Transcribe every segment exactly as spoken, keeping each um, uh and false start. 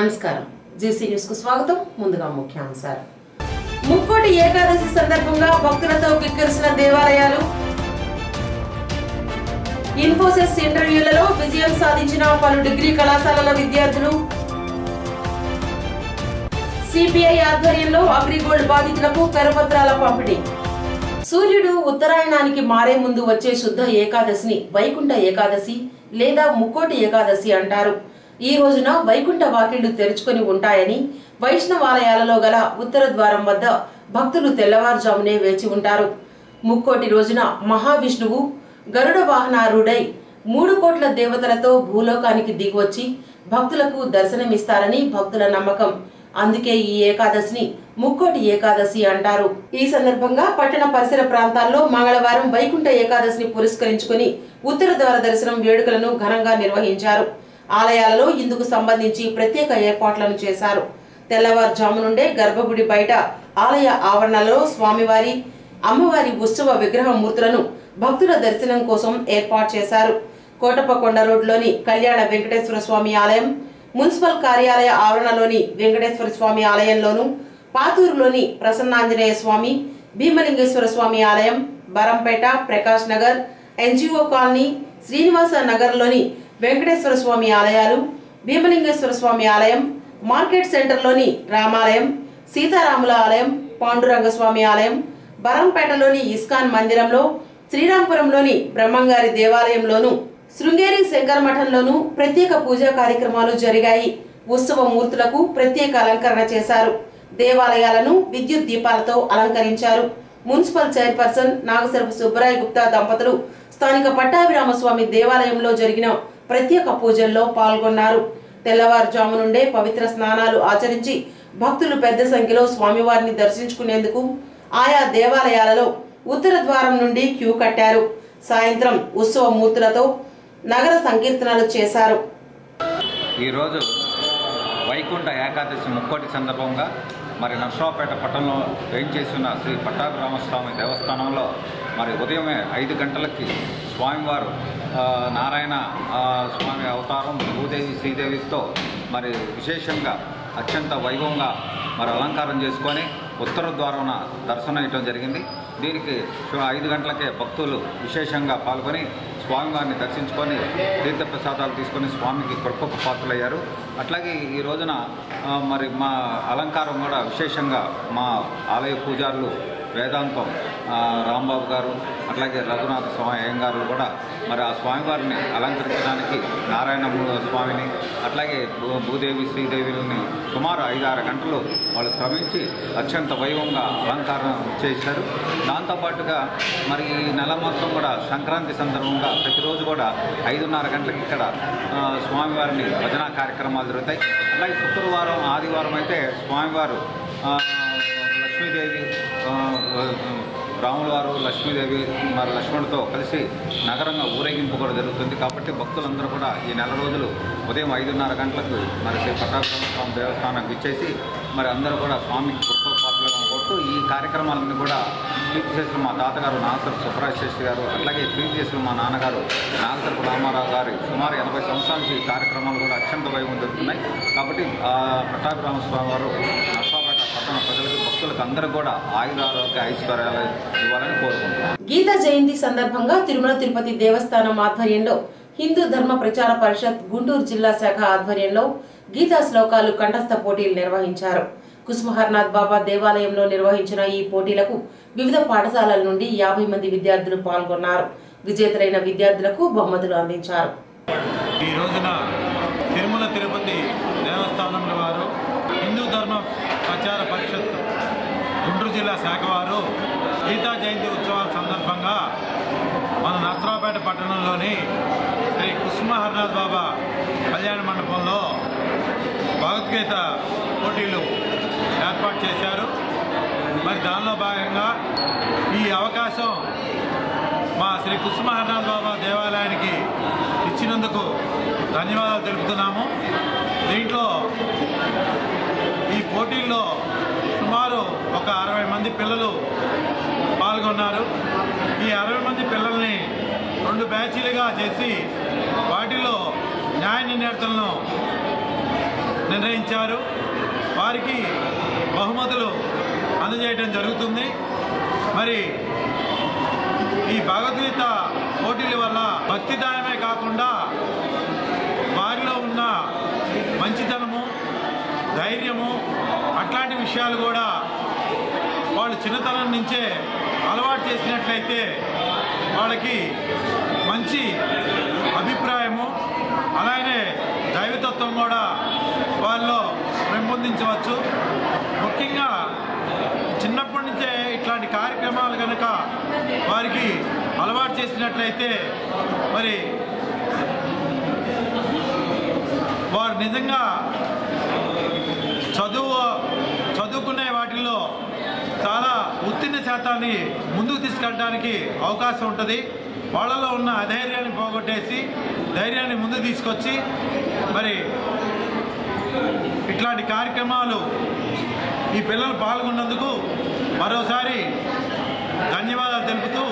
నమస్కారం GC news కు స్వాగతం. ముందుగా ముఖ్యాంశాలు. ముక్కోటి ఏకాదశి సందర్భంగా భక్తులతో కిక్కిరిసిన దేవాలయాలు. ఇన్ఫోసిస్ ఇంటర్వ్యూలలో విజయం సాధించిన పలు డిగ్రీ కళాశాలల విద్యార్థులు. సిపిఐ ఆధ్వర్యంలో అగ్రిగోల్డ్ బాధితులకు కరపత్రాల పంపిణీ. సూర్యుడు ఉత్తరాయణానికి మారే ముందు వచ్చే శుద్ధ ఏకాదశిని వైకుంఠ ఏకాదశి లేదా ముక్కోటి ఏకాదశి అంటారు. ఈ రోజున వైకుంఠ వాకిళ్లు తెరుచుకొని ఉంటాయని వైష్ణవాలయాలలో గల ఉత్తర ద్వారం వద్ద భక్తులు తెల్లవారుజామునే వేచి ఉంటారు. ముక్కోటి రోజున మహావిష్ణువు గరుడ వాహనారూఢై మూడు కోట్ల దేవతలతో భూలోకానికి దిగివచ్చి భక్తులకు దర్శనమిస్తారని భక్తుల నమ్మకం. అందుకే ఈ ఏకాదశిని ముక్కోటి ఏకాదశి అంటారు. ఈ సందర్భంగా పట్టణ పరిసర ప్రాంతాల్లో మంగళవారం వైకుంఠ ఏకాదశిని పురస్కరించుకుని ఉత్తర ద్వార దర్శనం వేడుకలను ఘనంగా నిర్వహించారు. ఆలయాలలో ఇందుకు సంబంధించి ప్రత్యేక ఏర్పాట్లను చేశారు. తెల్లవారుజాము నుండే గర్భగుడి బయట ఆలయ ఆవరణలో స్వామివారి అమ్మవారి ఉత్సవ విగ్రహ మూర్తులను భక్తుల దర్శనం కోసం ఏర్పాటు చేశారు. కోటప్పకొండ రోడ్లోని కళ్యాణ వెంకటేశ్వర స్వామి ఆలయం, మున్సిపల్ కార్యాలయ ఆవరణలోని వెంకటేశ్వర స్వామి ఆలయంలోను, పాతూరులోని ప్రసన్నాంజనేయ స్వామి, భీమలింగేశ్వర స్వామి ఆలయం, బరంపేట, ప్రకాష్ నగర్, ఎన్జిఓ కాలనీ, శ్రీనివాస నగర్లోని వెంకటేశ్వర స్వామి ఆలయాలు, భీమలింగేశ్వర స్వామి ఆలయం, మార్కెట్ సెంటర్లోని రామాలయం, సీతారాముల ఆలయం, పాండురంగ స్వామి ఆలయం, బరంపేటలోని ఇస్కాన్ మందిరంలో, శ్రీరాంపురంలోని బ్రహ్మంగారి దేవాలయంలోను, శృంగేరి శంకర మఠంలోనూ ప్రత్యేక పూజా కార్యక్రమాలు జరిగాయి. ఉత్సవ మూర్తులకు ప్రత్యేక అలంకరణ చేశారు. దేవాలయాలను విద్యుత్ దీపాలతో అలంకరించారు. మున్సిపల్ చైర్పర్సన్ నాగసరపు సుబ్బరాయ గుప్తా దంపతులు స్థానిక పట్టాభిరామస్వామి దేవాలయంలో జరిగిన ప్రత్యేక పూజల్లో పాల్గొన్నారు. తెల్లవారుజాము నుండే పవిత్ర స్నానాలు ఆచరించి భక్తులు పెద్ద సంఖ్యలో స్వామివారిని దర్శించుకునేందుకు ఆయా దేవాలయాలలో ఉత్తర ద్వారం నుండి క్యూ కట్టారు. సాయంత్రం ఉత్సవ మూర్తులతో నగర సంకీర్తనలు చేశారు. ఈరోజు వైకుంఠ ఏకాదశి ముక్కోటి సందర్భంగా మరి నర్సరావుపేట పట్టణంలో వేయించేసిన శ్రీ పట్టాభిరామస్వామి దేవస్థానంలో మరి ఉదయమే ఐదు గంటలకి స్వామివారు నారాయణ స్వామి అవతారం భూదేవి శ్రీదేవితో మరి విశేషంగా అత్యంత వైభవంగా మరి అలంకారం చేసుకొని ఉత్తర ద్వారాన దర్శనం ఇవ్వడం జరిగింది. దీనికి ఐదు గంటలకే భక్తులు విశేషంగా పాల్గొని స్వామివారిని దర్శించుకొని తీర్థప్రసాదాలు తీసుకొని స్వామికి కృపకు పాత్రలయ్యారు. అట్లాగే ఈ రోజున మరి మా అలంకారం కూడా విశేషంగా మా ఆలయ పూజారులు వేదాంతం రాంబాబు గారు, అట్లాగే రఘునాథ స్వామి అయ్యంగారు కూడా మరి ఆ స్వామివారిని అలంకరించడానికి నారాయణ స్వామిని అట్లాగే భూదేవి శ్రీదేవిని సుమారు ఐదారు గంటలు వాళ్ళు శ్రమించి అత్యంత వైభవంగా అలంకారం చేశారు. దాంతోపాటుగా మరి ఈ నెల మొత్తం కూడా సంక్రాంతి సందర్భంగా ప్రతిరోజు కూడా ఐదున్నర గంటలకు ఇక్కడ స్వామివారిని భజన కార్యక్రమాలు జరుగుతాయి. అలాగే శుక్రవారం ఆదివారం అయితే స్వామివారు లక్ష్మీదేవి రాముల వారు లక్ష్మీదేవి మరి లక్ష్మణుడితో కలిసి నగరంగా ఊరేగింపు కూడా జరుగుతుంది. కాబట్టి భక్తులందరూ కూడా ఈ నెల రోజులు ఉదయం ఐదున్నర గంటలకు మరి శ్రీ పట్టాభిరామ స్వామి దేవస్థానానికి ఇచ్చేసి మరి అందరూ కూడా స్వామికి కృప పాత్రలుగా కొడుతూ ఈ కార్యక్రమాలన్నీ కూడా ప్రీతి చేసిన మా తాతగారు నాగసరపు సుబ్బరాయ శాస్త్రి గారు, అట్లాగే ప్రీతి చేసిన మా నాన్నగారు నాగసరపు రామారావు గారి సుమారు ఎనభై సంవత్సరాల నుంచి ఈ కార్యక్రమాలు కూడా అత్యంత వైభవం జరుగుతున్నాయి. కాబట్టి పట్టాభిరామ స్వామి వారు నర్సాపేట పట్టణ ప్రజలకు భక్తులకు అందరూ కూడా ఆయుధారోగ్య ఐశ్వర్యాలు ఇవ్వాలని కోరుకుంటున్నారు. గీతా జయంతి సందర్భంగా తిరుమల తిరుపతి దేవస్థానం ఆధ్వర్యంలో హిందూ ధర్మ ప్రచార పరిషత్ గుంటూరు జిల్లా శాఖ ఆధ్వర్యంలో గీతా శ్లోకాలు కంఠస్థ పోటీలు నిర్వహించారు. కుసుమహర్నాథ్ బాబా దేవాలయంలో నిర్వహించిన ఈ పోటీలకు వివిధ పాఠశాలల నుండి యాభై మంది విద్యార్థులు పాల్గొన్నారు. విజేతలైన విద్యార్థులకు బహుమతులు అందించారు. ఈ రోజున తిరుమల తిరుపతి దేవస్థానంలో వారు హిందూ ధర్మ ప్రచార పరిషత్ గుంటూరు జిల్లా శాఖ వారు గీతా జయంతి ఉత్సవాల సందర్భంగా మన నర్సరావుపేట పట్టణంలోని శ్రీ కుసుమహర్నాథ్ బాబా కళ్యాణ మండపంలో భగవద్గీత పోటీలు ఏర్పాటు చేశారు. మరి దానిలో భాగంగా ఈ అవకాశం మా శ్రీ కుసుమహర్నాథ్ బాబా దేవాలయానికి ఇచ్చినందుకు ధన్యవాదాలు తెలుపుతున్నాము. దీంట్లో ఈ పోటీల్లో సుమారు ఒక అరవై మంది పిల్లలు పాల్గొన్నారు. ఈ అరవై మంది పిల్లల్ని రెండు బ్యాచీలుగా చేసి వాటిలో న్యాయ నిర్ణేతలను నిర్ణయించారు. వారికి బహుమతులు అందజేయడం జరుగుతుంది. మరి ఈ భగవద్గీత పోటీల వల్ల భక్తిదాయమే కాకుండా వారిలో ఉన్న మంచితనము, ధైర్యము అట్లాంటి విషయాలు కూడా వాళ్ళు చిన్నతనం నుంచే అలవాటు చేసినట్లయితే వాళ్ళకి మంచి అభిప్రాయము అలాగే దైవతత్వం కూడా వాళ్ళలో పెంపొందించవచ్చు. ముఖ్యంగా చిన్నప్పటి నుంచే ఇట్లాంటి కార్యక్రమాలు కనుక వారికి అలవాటు చేసినట్లయితే మరి వారు నిజంగా చదువు చదువుకునే వాటిల్లో చాలా ఉత్తీర్ణ శాతాన్ని ముందుకు తీసుకెళ్ళడానికి అవకాశం ఉంటుంది. వాళ్ళలో ఉన్న అధైర్యాన్ని పోగొట్టేసి ధైర్యాన్ని ముందుకు తీసుకొచ్చి మరి ఇట్లాంటి కార్యక్రమాలు ఈ పిల్లలు పాల్గొన్నందుకు మరోసారి ధన్యవాదాలు తెలుపుతూ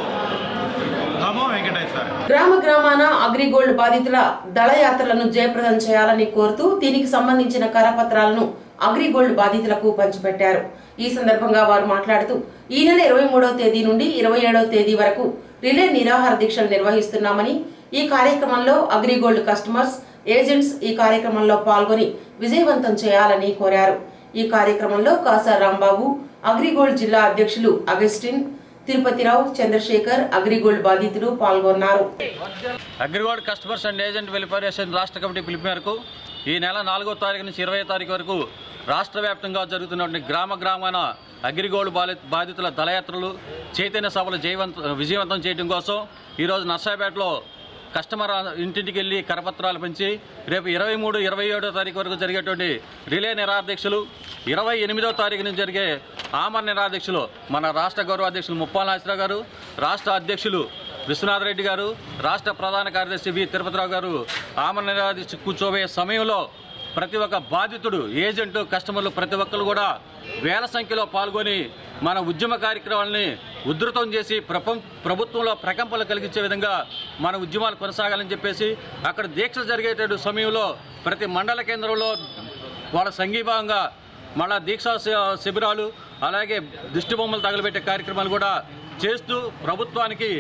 నమో వెంకటేశ్వర. గ్రామ గ్రామాన అగ్రిగోల్డ్ బాధితుల దళయాత్రలను జయప్రదం చేయాలని కోరుతూ దీనికి సంబంధించిన కరపత్రాలను అగ్రిగోల్డ్ బాధితులకు పంచిపెట్టారు. ఈ సందర్భంగా వారు మాట్లాడుతూ ఈ నెల ఇరవై మూడవ తేదీ నుండి ఇరవై ఏడవ తేదీ వరకు రిలే నిరాహార దీక్షలు నిర్వహిస్తున్నామని, ఈ కార్యక్రమంలో అగ్రిగోల్డ్ కస్టమర్స్, ఏజెంట్స్ ఈ కార్యక్రమంలో పాల్గొని విజయవంతం చేయాలని కోరారు. ఈ కార్యక్రమంలో కాసా రాంబాబు, అగ్రిగోల్డ్ జిల్లా అధ్యక్షులు అగస్టిన్, తిరుపతిరావు, చంద్రశేఖర్, అగ్రిగోల్డ్ బాధితులు పాల్గొన్నారు. Agrigold customers and agent welfare association రాష్ట్ర కమిటీ పిలుపు మేరకు ఈ నెల నాలుగో తారీఖు నుంచి ఇరవై తారీఖు వరకు రాష్ట్ర వ్యాప్తంగా జరుగుతున్నటువంటి గ్రామ గ్రామాన అగ్రిగోల్డ్ బాధితుల దళయాత్రలు, చైతన్య సభలు జయవంత విజయవంతం చేయడం కోసం ఈరోజు నర్సాపేటలో కస్టమర్ ఇంటింటికి వెళ్ళి కరపత్రాలు పంచి రేపు ఇరవై మూడు ఇరవై ఏడో తారీఖు వరకు జరిగేటువంటి రిలే నిరాధ్యక్షులు, ఇరవై ఎనిమిదో తారీఖు నుంచి జరిగే ఆమర నిరాధ్యక్షులు మన రాష్ట్ర గౌరవాధ్యక్షులు ముప్పాల నాగేశ్వరరావు గారు, రాష్ట్ర అధ్యక్షులు విశ్వనాథ్ రెడ్డి గారు, రాష్ట్ర ప్రధాన కార్యదర్శి వి తిరుపతిరావు గారు ఆమర నిరాధ్యక్ష కూర్చోబోయే సమయంలో ప్రతి ఒక్క బాధితుడు, ఏజెంటు, కస్టమర్లు ప్రతి ఒక్కరు కూడా వేల సంఖ్యలో పాల్గొని మన ఉద్యమ కార్యక్రమాలని ఉధృతం చేసి ప్రపం ప్రభుత్వంలో ప్రకంపనలు కలిగించే విధంగా మన ఉద్యమాలు కొనసాగాలని చెప్పేసి అక్కడ దీక్ష జరిగేటటువంటి సమయంలో ప్రతి మండల కేంద్రంలో వాళ్ళ సంఘీభావంగా మళ్ళా దీక్షా శిబిరాలు అలాగే దిష్టి బొమ్మలు తగలబెట్టే కార్యక్రమాలు కూడా చేస్తూ ప్రభుత్వానికి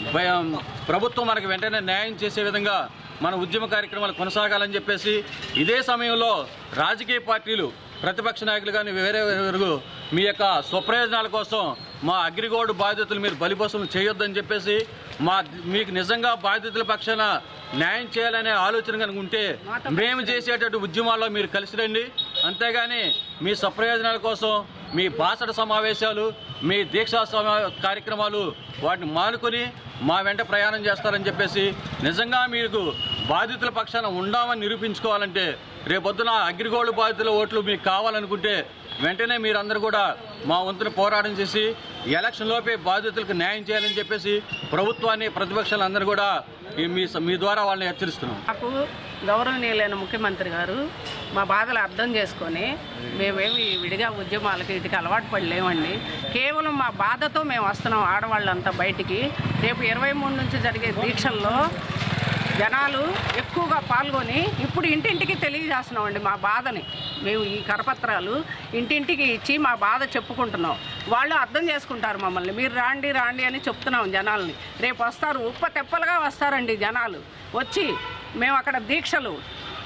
ప్రభుత్వం మనకి వెంటనే న్యాయం చేసే విధంగా మన ఉద్యమ కార్యక్రమాలు కొనసాగాలని చెప్పేసి ఇదే సమయంలో రాజకీయ పార్టీలు, ప్రతిపక్ష నాయకులు కానీ వేరే వేరు మీ యొక్క స్వప్రయోజనాల కోసం మా అగ్రిగోల్డ్ బాధితులు మీరు బలిపశువులు చేయొద్దని చెప్పేసి మా మీకు నిజంగా బాధితుల పక్షాన న్యాయం చేయాలనే ఆలోచన కనుక ఉంటే మేము చేసేటటువంటి ఉద్యమాల్లో మీరు కలిసి రండి. అంతేగాని మీ స్వప్రయోజనాల కోసం మీ బాసట సమావేశాలు, మీ దీక్షా సమా కార్యక్రమాలు వాటిని మానుకొని మా వెంట ప్రయాణం చేస్తారని చెప్పేసి నిజంగా మీకు బాధితుల పక్షాన ఉండామని నిరూపించుకోవాలంటే రేపొద్దున అగ్రిగోల్డ్ బాధితుల ఓట్లు మీకు కావాలనుకుంటే వెంటనే మీరందరూ కూడా మా వంతున పోరాటం చేసి ఎలక్షన్లోపే బాధితులకు న్యాయం చేయాలని చెప్పేసి ప్రభుత్వాన్ని, ప్రతిపక్షాలందరూ కూడా మీ మీ ద్వారా వాళ్ళని హెచ్చరిస్తున్నాం. నాకు గౌరవనీయులైన ముఖ్యమంత్రి గారు మా బాధలు అర్థం చేసుకొని మేమేమి విడిగా ఉద్యమాలకి వీటికి అలవాటు పడలేమండి. కేవలం మా బాధతో మేము వస్తున్నాం ఆడవాళ్ళంతా బయటికి. రేపు ఇరవై మూడు నుంచి జరిగే దీక్షల్లో జనాలు ఎక్కువగా పాల్గొని ఇప్పుడు ఇంటింటికి తెలియజేస్తున్నామండి మా బాధని. మేము ఈ కరపత్రాలు ఇంటింటికి ఇచ్చి మా బాధ చెప్పుకుంటున్నాం. వాళ్ళు అర్థం చేసుకుంటారు మమ్మల్ని. మీరు రాండి రాండి అని చెప్తున్నాం జనాల్ని. రేపు వస్తారు, ఉప్ప తెప్పలుగా వస్తారండి జనాలు. వచ్చి మేము అక్కడ దీక్షలు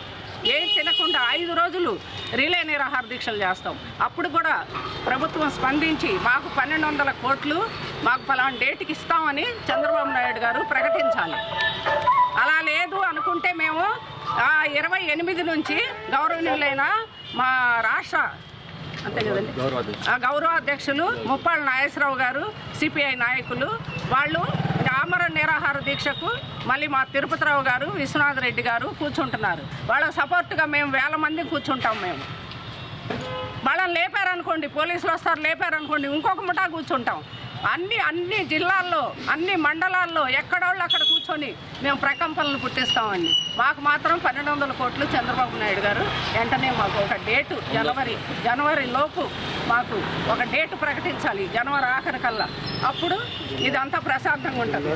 ఏం తినకుండా ఐదు రోజులు రిలే నిరాహార దీక్షలు చేస్తాం. అప్పుడు కూడా ప్రభుత్వం స్పందించి మాకు పన్నెండు వందల కోట్లు మాకు పలానా డేట్కి ఇస్తామని చంద్రబాబు నాయుడు గారు ప్రకటించాలి. అలా లేదు అనుకుంటే మేము ఇరవై ఎనిమిది నుంచి గౌరవనీయులైన మా రాష్ట్ర అంతే కదండి గౌరవాధ్యక్షులు ముప్పాళ్ళ నాగేశ్వరరావు గారు, సిపిఐ నాయకులు వాళ్ళు ఆమర నిరాహార దీక్షకు మళ్ళీ మా తిరుపతిరావు గారు, విశ్వనాథ్ రెడ్డి గారు కూర్చుంటున్నారు. వాళ్ళ సపోర్ట్గా మేము వేల మంది కూర్చుంటాం. మేము వాళ్ళని లేపారనుకోండి, పోలీసులు వస్తారు లేపారనుకోండి, ఇంకొక ముఠా కూర్చుంటాం. అన్ని అన్ని జిల్లాల్లో అన్ని మండలాల్లో ఎక్కడోళ్ళు అక్కడ కూర్చొని మేము ప్రకంపనలు పుట్టిస్తామండి. మాకు మాత్రం పన్నెండు వందల కోట్లు చంద్రబాబు నాయుడు గారు వెంటనే మాకు ఒక డేటు జనవరి జనవరి లోపు మాకు ఒక డేటు ప్రకటించాలి, జనవరి ఆఖరి కల్లా. అప్పుడు ఇదంతా ప్రశాంతంగా ఉంటుంది.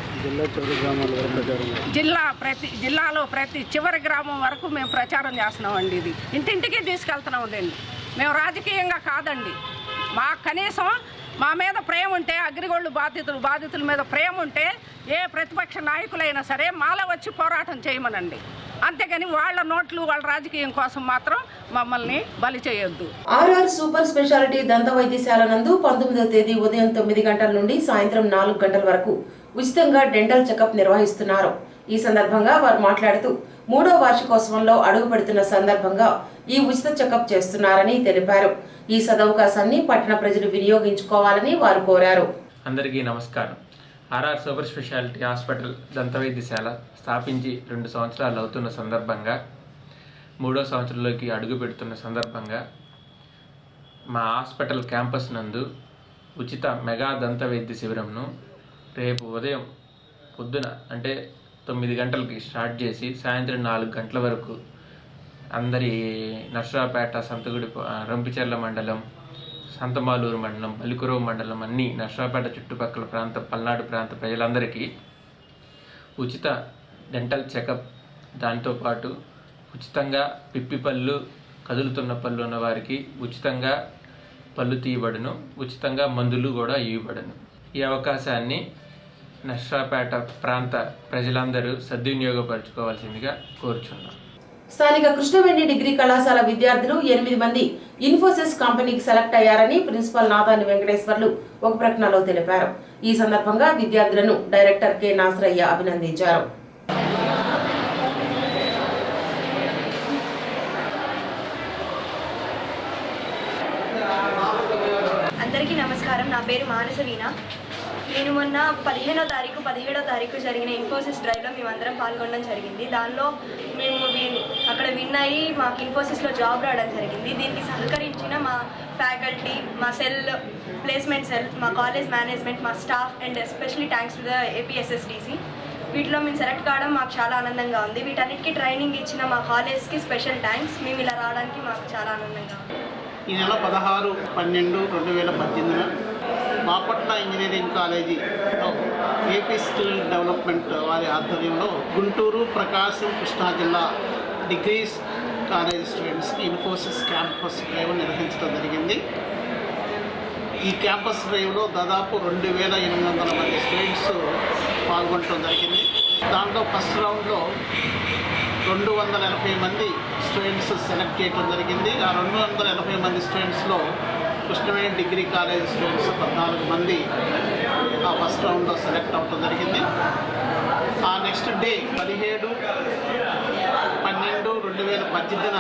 జిల్లా ప్రతి జిల్లాలో ప్రతి చివరి గ్రామం వరకు మేము ప్రచారం చేస్తున్నామండి. ఇది ఇంటింటికి తీసుకెళ్తున్నాం అండి. మేము రాజకీయంగా కాదండి. మా కనీసం మా మీద ప్రేమ ఉంటే, అగ్రిగోల్డ్ బాధితులు బాధితుల మీద ప్రేమ ఉంటే ఏ ప్రతిపక్ష నాయకులైనా సరే మాలో వచ్చి పోరాటం చేయమనండి. అంతేగాని వాళ్ళ నోట్లు వాళ్ళ రాజకీయం కోసం మాత్రం మమ్మల్ని బలి చేయొద్దు. ఆర్ఆర్ సూపర్ స్పెషాలిటీ దంత వైద్యశాల నందు పంతొమ్మిదవ తేదీ ఉదయం తొమ్మిది గంటల నుండి సాయంత్రం నాలుగు గంటల వరకు ఉచితంగా డెంటల్ చెకప్ నిర్వహిస్తున్నారు. ఈ సందర్భంగా వారు మాట్లాడుతూ మూడో వార్షికోత్సవంలో అడుగు పెడుతున్న సందర్భంగా ఈ ఉచిత చెకప్ చేస్తున్నారని తెలిపారు. ఈ సదవకాశాన్ని పట్టణ ప్రజలు వినియోగించుకోవాలని వారు కోరారు. అందరికీ నమస్కారం. ఆర్ఆర్ సూపర్ స్పెషాలిటీ హాస్పిటల్ దంత వైద్యశాల స్థాపించి రెండు సంవత్సరాలు అవుతున్న సందర్భంగా, మూడో సంవత్సరంలోకి అడుగు పెడుతున్న సందర్భంగా మా హాస్పిటల్ క్యాంపస్ నందు ఉచిత మెగా దంత వైద్య శిబిరంను రేపు ఉదయం పొద్దున అంటే తొమ్మిది గంటలకి స్టార్ట్ చేసి సాయంత్రం నాలుగు గంటల వరకు అందరి నర్సరావుపేట, సంతగుడి, రంపిచెర్ల మండలం, సంతమాలూరు మండలం, పల్లికురవ మండలం అన్ని నర్సరావుపేట చుట్టుపక్కల ప్రాంత పల్నాడు ప్రాంత ప్రజలందరికీ ఉచిత డెంటల్ చెకప్, దాంతోపాటు ఉచితంగా పిప్పి పళ్ళు, కదులుతున్న పళ్ళు ఉన్న వారికి ఉచితంగా పళ్ళు తీయబడును, ఉచితంగా మందులు కూడా ఇవ్వబడును. ఈ అవకాశాన్ని నర్సరావుపేట ప్రాంత ప్రజలందరూ సద్వినియోగపరచుకోవాల్సిందిగా కోరుచున్నాం. స్థానిక కృష్ణవేణి డిగ్రీ కళాశాల విద్యార్థులు ఎనిమిది మంది ఇన్ఫోసిస్ కంపెనీకి సెలెక్ట్ అయ్యారని ప్రిన్సిపల్ నాదాని వెంకటేశ్వర్లు ఒక ప్రకటనలో తెలిపారు. ఈ సందర్భంగా విద్యార్థులను డైరెక్టర్ కె నాసరయ్య అభినందించారు. అందరికీ నమస్కారం. నా పేరు మానస వీణ. నేను మొన్న పదిహేనో తారీఖు పదిహేడో తారీఖు జరిగిన ఇన్ఫోసిస్ డ్రైవ్లో మేమందరం పాల్గొనడం జరిగింది. దానిలో మేము అక్కడ విన్ అయ్యి మాకు ఇన్ఫోసిస్లో జాబ్ రావడం జరిగింది. దీనికి సహకరించిన మా ఫ్యాకల్టీ, మా సెల్ ప్లేస్మెంట్ సెల్, మా కాలేజ్ మేనేజ్మెంట్, మా staff and especially thanks to the APSSDC. వీటిలో మేము సెలెక్ట్ కావడం మాకు చాలా ఆనందంగా ఉంది. వీటన్నిటికీ ట్రైనింగ్ ఇచ్చిన మా కాలేజ్కి స్పెషల్ థ్యాంక్స్. మేము ఇలా రావడానికి మాకు చాలా ఆనందంగా ఉంది. ఈ నెల పదహారు పన్నెండు రెండు వేల పద్దెనిమిదిన బాపట్ల ఇంజనీరింగ్ కాలేజీలో ఏపీ స్కిల్ డెవలప్మెంట్ వారి ఆధ్వర్యంలో గుంటూరు, ప్రకాశం, కృష్ణా జిల్లా డిగ్రీస్ కాలేజ్ స్టూడెంట్స్కి ఇన్ఫోసిస్ క్యాంపస్ డ్రైవ్ నిర్వహించడం జరిగింది. ఈ క్యాంపస్ డ్రైవ్లో దాదాపు రెండు వేల ఎనిమిది వందల మంది స్టూడెంట్స్ పాల్గొనడం జరిగింది. దాంట్లో ఫస్ట్ రౌండ్లో రెండు వందల ఎనభై మంది స్టూడెంట్స్ సెలెక్ట్ చేయడం జరిగింది. ఆ రెండు వందల ఎనభై మంది స్టూడెంట్స్లో కృష్ణవేణి డిగ్రీ కాలేజ్ స్టూడెంట్స్ పద్నాలుగు మంది ఆ ఫస్ట్ రౌండ్లో సెలెక్ట్ అవ్వడం జరిగింది. ఆ నెక్స్ట్ డే పదిహేడు పన్నెండు రెండు వేల పద్దెనిమిదిన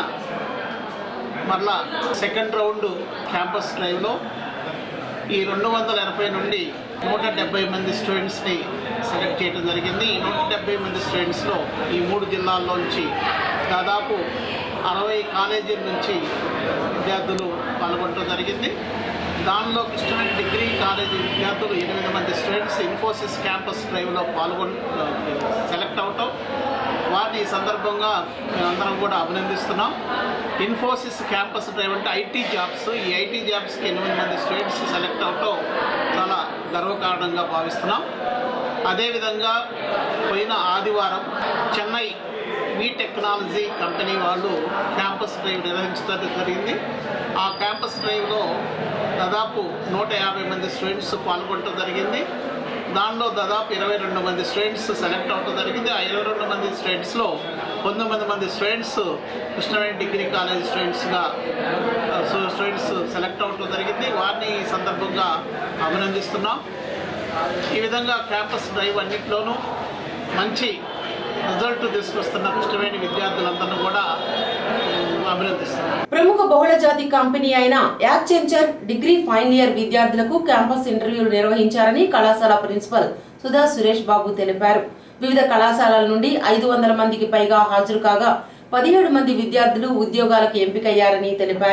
మరలా సెకండ్ రౌండ్ క్యాంపస్ డ్రైవ్లో ఈ రెండు వందల ఎనభై నుండి నూట డెబ్బై మంది స్టూడెంట్స్ని సెలెక్ట్ చేయడం జరిగింది. ఈ నూట డెబ్బై మంది స్టూడెంట్స్లో ఈ మూడు జిల్లాల్లోంచి దాదాపు అరవై కాలేజీల నుంచి విద్యార్థులు పాల్గొనడం జరిగింది. దానిలో కృష్ణవేణి డిగ్రీ కాలేజీ విద్యార్థులు ఎనిమిది మంది స్టూడెంట్స్ ఇన్ఫోసిస్ క్యాంపస్ డ్రైవ్లో పాల్గొని సెలెక్ట్ అవటం, వారిని ఈ సందర్భంగా మేమందరం కూడా అభినందిస్తున్నాం. ఇన్ఫోసిస్ క్యాంపస్ డ్రైవ్ అంటే ఐటీ జాబ్స్, ఈ ఐటీ జాబ్స్కి ఎనిమిది మంది స్టూడెంట్స్ సెలెక్ట్ అవటం చాలా గర్వకారణంగా భావిస్తున్నాం. అదేవిధంగా పోయిన ఆదివారం చెన్నై వీ టెక్నాలజీ కంపెనీ వాళ్ళు క్యాంపస్ డ్రైవ్ నిర్వహించడం జరిగింది. ఆ క్యాంపస్ డ్రైవ్లో దాదాపు నూట యాభై మంది స్టూడెంట్స్ పాల్గొనడం జరిగింది. దానిలో దాదాపు ఇరవై రెండు మంది స్టూడెంట్స్ సెలెక్ట్ అవ్వడం జరిగింది. ఆ ఇరవై రెండు మంది స్టూడెంట్స్లో పంతొమ్మిది మంది స్టూడెంట్స్ కృష్ణవేణి డిగ్రీ కాలేజ్ స్టూడెంట్స్గా స్టూడెంట్స్ సెలెక్ట్ అవ్వడం జరిగింది. వారిని ఈ సందర్భంగా అభినందిస్తున్నాం. ఈ విధంగా క్యాంపస్ డ్రైవ్ అన్నింటిలోనూ మంచి రిజల్ట్ తీసుకొస్తున్న కృష్ణవేణి విద్యార్థులందరినీ కూడా అభినందిస్తున్నాం. ప్రముఖ బహుళజాతి కంపెనీ అయిన యాక్సెంచర్ డిగ్రీ ఫైనల్ ఇయర్ విద్యార్థులకు క్యాంపస్ ఇంటర్వ్యూలు నిర్వహించారని కళాశాల ప్రిన్సిపల్ సుధా సురేష్ బాబు తెలిపారు. వివిధ కళాశాలల నుండి ఐదు వందల మందికి పైగా హాజరు కాగా పదిహేడు మంది విద్యార్థులు ఉద్యోగాలకు ఎంపికయ్యారని తెలిపారు.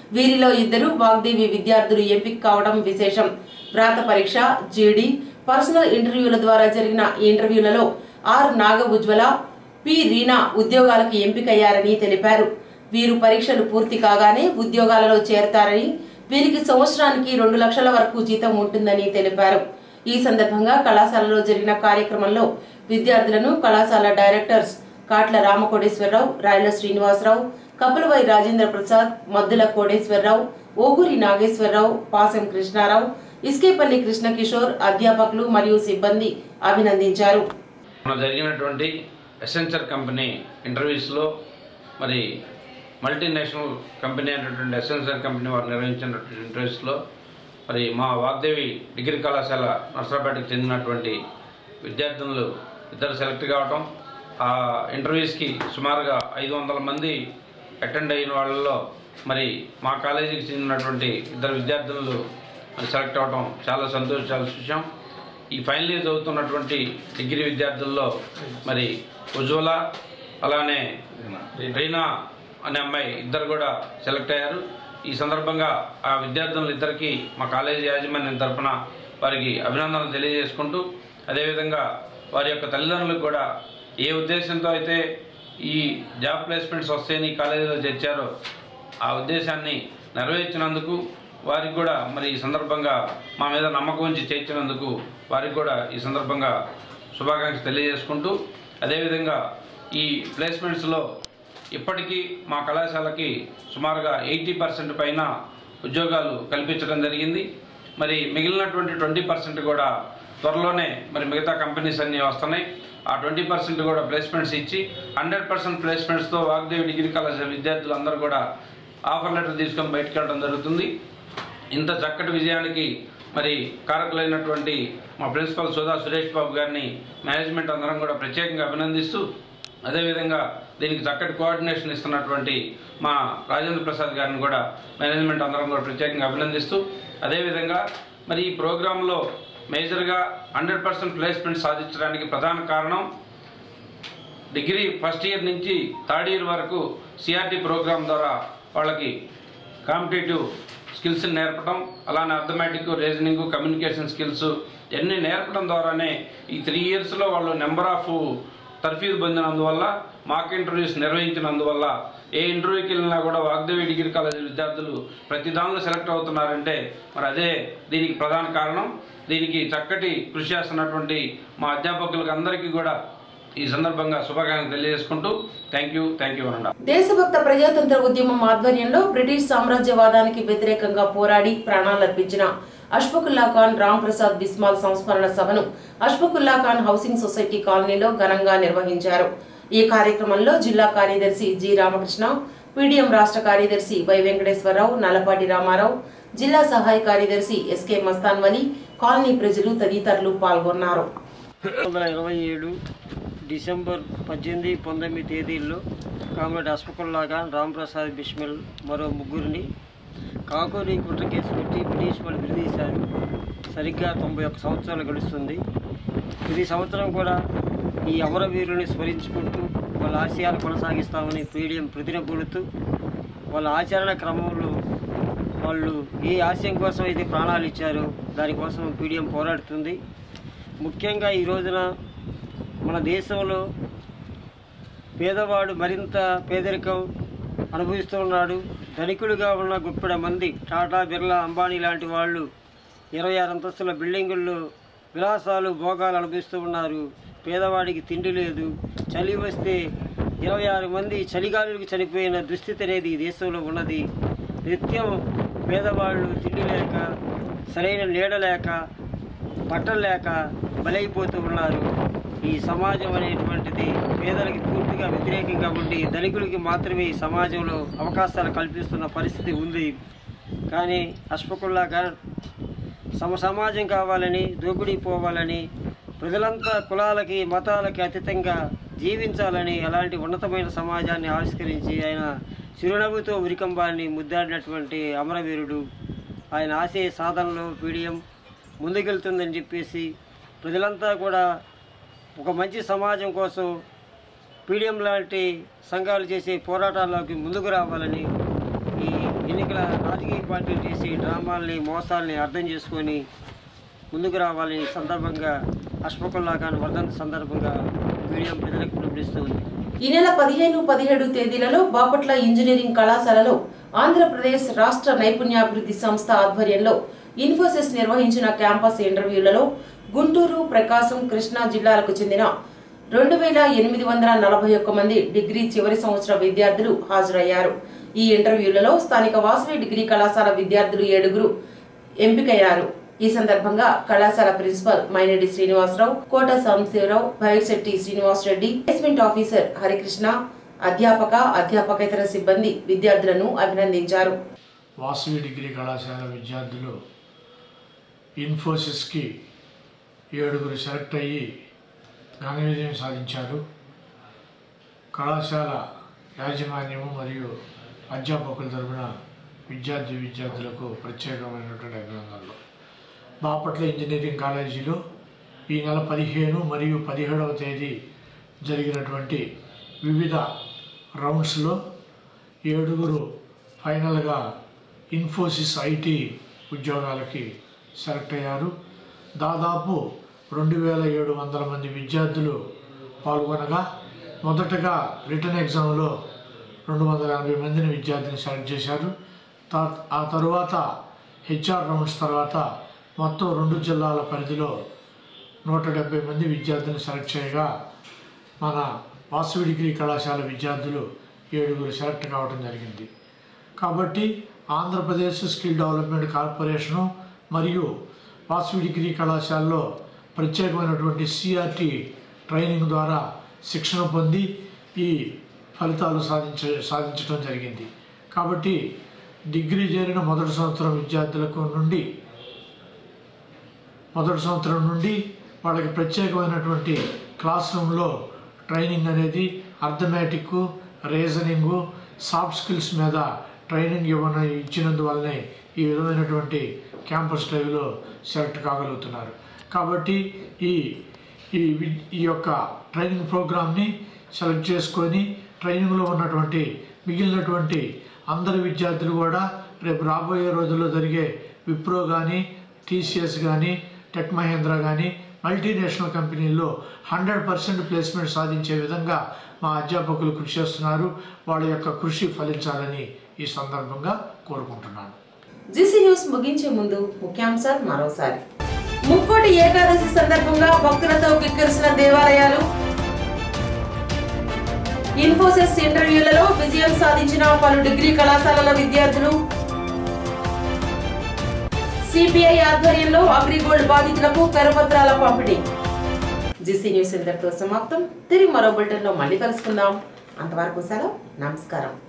వీరిలో ఇద్దరు వాగ్దేవి విద్యార్థులు ఎంపిక కావడం విశేషం. వ్రాత పరీక్ష, జీడీ, పర్సనల్ ఇంటర్వ్యూల ద్వారా జరిగిన ఈ ఇంటర్వ్యూలలో ఆర్ నాగ ఉజ్వల, పి రీనా ఉద్యోగాలకు ఎంపికయ్యారని తెలిపారు. వీరు పరీక్షలు పూర్తి కాగానే ఉద్యోగాలలో చేరతారని, వీరికి సంవత్సరానికి రెండు లక్షల వరకు జీతం ఉంటుందని తెలిపారు. ఈ సందర్భంగా కళాశాలలో జరిగిన కార్యక్రమంలో విద్యార్థులను కళాశాల డైరెక్టర్స్ కాట్ల రామకోటేశ్వరరావు, రాయల శ్రీనివాసరావు, కపులవై రాజేంద్ర ప్రసాద్, మద్దుల కోటేశ్వరరావు, ఓగూరి నాగేశ్వరరావు, పాసం కృష్ణారావు, ఇస్కేపల్లి కృష్ణకిషోర్, అధ్యాపకులు మరియు సిబ్బంది అభినందించారు. జరిగినటువంటి ఎసెన్సర్ కంపెనీ ఇంటర్వ్యూస్లో మరి మల్టీనేషనల్ కంపెనీ అయినటువంటి ఎసెన్సర్ కంపెనీ వారు నిర్వహించినటువంటి ఇంటర్వ్యూస్లో మరి మా వాగ్దేవి డిగ్రీ కళాశాల నర్సరాపేటకు చెందినటువంటి విద్యార్థులు ఇద్దరు సెలెక్ట్ కావటం, ఆ ఇంటర్వ్యూస్కి సుమారుగా ఐదు వందల మంది అటెండ్ అయిన వాళ్ళలో మరి మా కాలేజీకి చెందినటువంటి ఇద్దరు విద్యార్థులు మరి సెలెక్ట్ అవ్వడం చాలా సంతోషాల విషయం. ఈ ఫైనల్ ఇయర్ చదువుతున్నటువంటి డిగ్రీ విద్యార్థుల్లో మరి ఉజ్వల అలానే రీనా అనే అమ్మాయి ఇద్దరు కూడా సెలెక్ట్ అయ్యారు. ఈ సందర్భంగా ఆ విద్యార్థులు ఇద్దరికి మా కాలేజీ యాజమాన్యం తరఫున వారికి అభినందనలు తెలియజేసుకుంటూ, అదేవిధంగా వారి యొక్క తల్లిదండ్రులకు కూడా ఏ ఉద్దేశంతో అయితే ఈ జాబ్ ప్లేస్మెంట్స్ వస్తాయని కాలేజీలో చేర్చారో ఆ ఉద్దేశాన్ని నెరవేర్చినందుకు వారికి కూడా మరి ఈ సందర్భంగా మా మీద నమ్మకం ఉంచి చేర్చినందుకు వారికి కూడా ఈ సందర్భంగా శుభాకాంక్షలు తెలియజేసుకుంటూ, అదేవిధంగా ఈ ప్లేస్మెంట్స్లో ఇప్పటికీ మా కళాశాలకి సుమారుగా ఎయిటీ పర్సెంట్ పైన ఉద్యోగాలు కల్పించడం జరిగింది. మరి మిగిలినటువంటి ట్వంటీ పర్సెంట్ కూడా త్వరలోనే మరి మిగతా కంపెనీస్ అన్నీ వస్తున్నాయి. ఆ ట్వంటీ పర్సెంట్ కూడా ప్లేస్మెంట్స్ ఇచ్చి హండ్రెడ్ పర్సెంట్ ప్లేస్మెంట్స్తో వాగ్దేవి డిగ్రీ కళాశాల విద్యార్థులందరూ కూడా ఆఫర్ లెటర్ తీసుకొని బయటకు వెళ్ళడం జరుగుతుంది. ఇంత చక్కటి విజయానికి మరి కారకులైనటువంటి మా ప్రిన్సిపల్ సుధా సురేష్ బాబు గారిని మేనేజ్మెంట్ అందరం కూడా ప్రత్యేకంగా అభినందిస్తూ, అదేవిధంగా దీనికి చక్కటి కోఆర్డినేషన్ ఇస్తున్నటువంటి మా రాజేంద్ర ప్రసాద్ గారిని కూడా మేనేజ్మెంట్ అందరం కూడా ప్రత్యేకంగా అభినందిస్తూ, అదేవిధంగా మరి ఈ ప్రోగ్రాంలో మేజర్గా హండ్రెడ్ పర్సెంట్ ప్లేస్మెంట్ సాధించడానికి ప్రధాన కారణం డిగ్రీ ఫస్ట్ ఇయర్ నుంచి థర్డ్ ఇయర్ వరకు సిఆర్టీ ప్రోగ్రాం ద్వారా వాళ్ళకి కాంపిటేటివ్ స్కిల్స్ని నేర్పడం, అలానే అర్థమెటిక్, రీజనింగ్, కమ్యూనికేషన్ స్కిల్స్ ఇవన్నీ నేర్పడం ద్వారానే ఈ త్రీ ఇయర్స్లో వాళ్ళు నెంబర్ ఆఫ్ తర్ఫీదు పొందినందువల్ల, మాక్ ఇంటర్వ్యూస్ నిర్వహించినందువల్ల ఏ ఇంటర్వ్యూకి వెళ్ళినా కూడా వాగ్దేవి డిగ్రీ కాలేజీ విద్యార్థులు ప్రతి దానిలో సెలెక్ట్ అవుతున్నారంటే మరి అదే దీనికి ప్రధాన కారణం. దీనికి చక్కటి కృషి చేస్తున్నటువంటి మా అధ్యాపకులకు అందరికీ కూడా ఈ సందర్భంగా శుభాకాంక్షలు తెలియజేసుకుంటూ థ్యాంక్ యూ థ్యాంక్ యూ అనండి. దేశభక్త ప్రజాతంత్ర ఉద్యమం ఆధ్వర్యంలో బ్రిటిష్ సామ్రాజ్యవాదానికి వ్యతిరేకంగా పోరాడి ప్రాణాలర్పించిన అష్ఫకుల్లా ఖాన్ రామ్ ప్రసాద్ బిస్మాల్ సంస్మరణ సభను అష్ఫకుల్లా ఖాన్ హౌసింగ్ సొసైటీ కాలనీలో ఘనంగా నిర్వహించారు. ఈ కార్యక్రమంలో జిల్లా కార్యదర్శి జి రామకృష్ణ, పీడీఎం రాష్ట్ర కార్యదర్శి వై వెంకటేశ్వరరావు, నల్లపాటి రామారావు, జిల్లా సహాయ కార్యదర్శి ఎస్కే మస్తాన్ వలి, కాలనీ ప్రజలు తదితరులు పాల్గొన్నారు. ఇరవై ఏడు డిసెంబర్ పద్దెనిమిది పంతొమ్మిది తేదీల్లో కామ్రేడ్ అష్ఫకుల్లా ఖాన్, రామ్ ప్రసాద్ బిస్మిల్ మరో ముగ్గురిని కాకోరీ కుట్ర కేసు పెట్టి బ్రిటిష్ వాళ్ళు విడదీశారు. సరిగ్గా తొంభై ఒక్క సంవత్సరాలు గడుస్తుంది. ప్రతి సంవత్సరం కూడా ఈ అమరవీరుని స్మరించుకుంటూ వాళ్ళ ఆశయాలు కొనసాగిస్తామని పీడిఎం ప్రతినబూడుతూ వాళ్ళ ఆచరణ క్రమంలో వాళ్ళు ఏ ఆశయం కోసం అయితే ప్రాణాలు ఇచ్చారో దానికోసం పీడిఎం పోరాడుతుంది. ముఖ్యంగా ఈ రోజున మన దేశంలో పేదవాడు మరింత పేదరికం అనుభవిస్తూ ఉన్నాడు. ధనికులుగా ఉన్న గుప్పెడ మంది టాటా, బిర్లా, అంబానీ లాంటి వాళ్ళు ఇరవై ఆరు అంతస్తుల బిల్డింగుల్లో విలాసాలు, భోగాలు అనుభవిస్తూ ఉన్నారు. పేదవాడికి తిండి లేదు. చలి వస్తే ఇరవై ఆరు మంది చలిగాలులకు చనిపోయిన దుస్థితి అనేది ఈ దేశంలో ఉన్నది. నిత్యం పేదవాళ్ళు తిండి లేక, సరైన నీడ లేక, బట్టలు లేక బలైపోతూ ఉన్నారు. ఈ సమాజం అనేటువంటిది పేదలకి పూర్తిగా వ్యతిరేకంగా ఉండి ధనికులకి మాత్రమే ఈ సమాజంలో అవకాశాలు కల్పిస్తున్న పరిస్థితి ఉంది. కానీ అష్ఫకుల్లా ఖాన్ సమ సమాజం కావాలని, దోపిడీ పోవాలని, ప్రజలంతా కులాలకి, మతాలకి అతీతంగా జీవించాలని అలాంటి ఉన్నతమైన సమాజాన్ని ఆవిష్కరించి ఆయన చిరునవ్వుతో ఉరికంబాన్ని ముద్దాడినటువంటి అమరవీరుడు. ఆయన ఆశయ సాధనలో పీడిఎం ముందుకెళ్తుందని చెప్పేసి ప్రజలంతా కూడా ఒక మంచి సమాజం కోసం పీడిఎం లాంటి సంఘాలు చేసే పోరాటాల్లోకి ముందుకు రావాలని ఈ ఎన్నికల రాజకీయ పార్టీలు చేసి డ్రామాల్ని మోసాల్ని అర్థం చేసుకొని ముందుకు రావాలని సందర్భంగా అష్ఫకుల్లా ఖాన్ వర్ధంతి సందర్భంగా మీడియా ప్రజలకు పిలుపునిస్తూ ఉంది. ఈ నెల పదిహేను పదిహేడు తేదీలలో బాపట్ల ఇంజనీరింగ్ కళాశాలలో ఆంధ్రప్రదేశ్ రాష్ట్ర నైపుణ్యాభివృద్ధి సంస్థ ఆధ్వర్యంలో ఇన్ఫోసిస్ నిర్వహించిన క్యాంపస్ ఇంటర్వ్యూలలో గుంటూరు, ప్రకాశం, కృష్ణా జిల్లాలకు చెందిన రెండు వేల ఎనిమిది వందల నలభై ఒక్క మంది డిగ్రీ చివరి సంవత్సర విద్యార్థులు హాజరయ్యారు. ఈ ఇంటర్వ్యూలలో స్థానిక వాసవి డిగ్రీ కళాశాల విద్యార్థులు ఏడుగురు ఎంపికయ్యారు. ఈ సందర్భంగా కళాశాల principal Mainedi Srinivasarao, Kota Sambasivarao, Bhairshetti Srinivasareddy, placement officer Harikrishna, అధ్యాపక అధ్యాపకేతర సిబ్బంది విద్యార్థులను అభినందించారు. వాసవి డిగ్రీ కళాశాల విద్యార్థులు ఇన్ఫోసిస్కి ఏడుగురు సెలెక్ట్ అయ్యి ఘన విజయం సాధించారు. కళాశాల యాజమాన్యము మరియు అధ్యాపకుల తరపున విద్యార్థి విద్యార్థులకు ప్రత్యేకమైనటువంటి అభినందనలు. బాపట్ల ఇంజనీరింగ్ కాలేజీలో ఈ నెల పదిహేను మరియు పదిహేడవ తేదీ జరిగినటువంటి వివిధ రౌండ్స్లో ఏడుగురు ఫైనల్గా ఇన్ఫోసిస్ ఐటీ ఉద్యోగాలకి సెలెక్ట్ అయ్యారు. దాదాపు రెండు వేల ఏడు వందల మంది విద్యార్థులు పాల్గొనగా మొదటగా రిటర్న్ ఎగ్జామ్లో రెండు వందల ఎనభై మందిని విద్యార్థిని సెలెక్ట్ చేశారు. ఆ తరువాత హెచ్ఆర్ రౌండ్స్ తర్వాత మొత్తం రెండు జిల్లాల పరిధిలో నూట డెబ్బై మంది విద్యార్థులను సెలెక్ట్ చేయగా మన వాసవి డిగ్రీ కళాశాల విద్యార్థులు ఏడుగురు సెలెక్ట్ కావడం జరిగింది. కాబట్టి ఆంధ్రప్రదేశ్ స్కిల్ డెవలప్మెంట్ కార్పొరేషను మరియు వాసవి డిగ్రీ కళాశాలలో ప్రత్యేకమైనటువంటి సిఆర్టీ ట్రైనింగ్ ద్వారా శిక్షణ పొంది ఈ ఫలితాలు సాధించ సాధించడం జరిగింది. కాబట్టి డిగ్రీ చేరిన మొదటి సంవత్సరం విద్యార్థులకు నుండి మొదటి సంవత్సరం నుండి వాళ్ళకి ప్రత్యేకమైనటువంటి క్లాస్ రూమ్లో ట్రైనింగ్ అనేది అర్థమెటిక్, రీజనింగు, సాఫ్ట్ స్కిల్స్ మీద ట్రైనింగ్ ఇవ్వన ఇచ్చినందువల్లనే ఈ విధమైనటువంటి క్యాంపస్ డ్రైవ్లో సెలెక్ట్ కాగలుగుతున్నారు. కాబట్టి ఈ ఈ ఈ యొక్క ట్రైనింగ్ ప్రోగ్రామ్ని సెలెక్ట్ చేసుకొని ట్రైనింగ్లో ఉన్నటువంటి మిగిలినటువంటి అందరి విద్యార్థులు కూడా రేపు రాబోయే రోజుల్లో జరిగే విప్రో కానీ, టీసీఎస్ కానీ, టెక్ మహేంద్ర కానీ మల్టీనేషనల్ కంపెనీల్లో హండ్రెడ్ పర్సెంట్ ప్లేస్మెంట్ సాధించే విధంగా మా అధ్యాపకులు కృషి చేస్తున్నారు. వాళ్ళ యొక్క కృషి ఫలించాలని ఈ సందర్భంగా కోరుకుంటున్నాను. జీసీ న్యూస్ ముగించే ముందు ముఖ్యాంశాలు మరోసారి. ముక్కోటి ఏకాదశి సందర్భంగా భక్తులతో కిక్కిరిసిన దేవాలయాలు. ఇన్ఫోసిస్ ఇంటర్వ్యూలలో విజయం సాధించిన పలు డిగ్రీ కళాశాలల విద్యార్థులు. సిపిఐ ఆధ్వర్యంలో అగ్రిగోల్డ్ బాధితులకు కరపత్రాల పంపిణీ. జీసీ న్యూస్ ఇంతటితో సమాప్తం. తిరిగి మరో బులెటిన్లో మళ్ళీ కలుసుకుందాం. అంతవరకు సెలవు. నమస్కారం.